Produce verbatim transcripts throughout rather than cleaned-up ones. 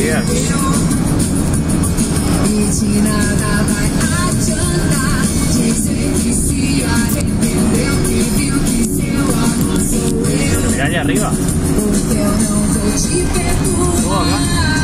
queda. Mirá allá arriba. Oh, acá.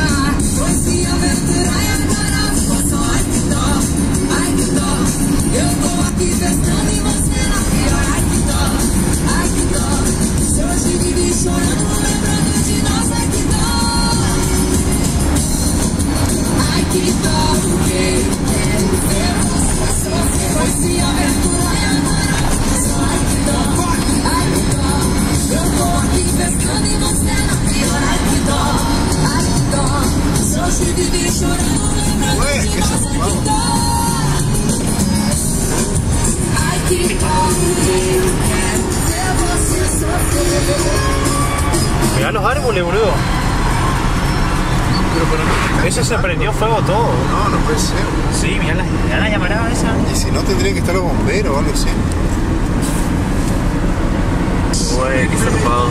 Mirá los árboles, boludo. Pero, pero no, Eso se prendió fuego todo. no, no puede ser. Sí, mirá la, mirá la llamarada esa. Y si no, tendrían que estar los bomberos o algo así. Ué, que zarpado.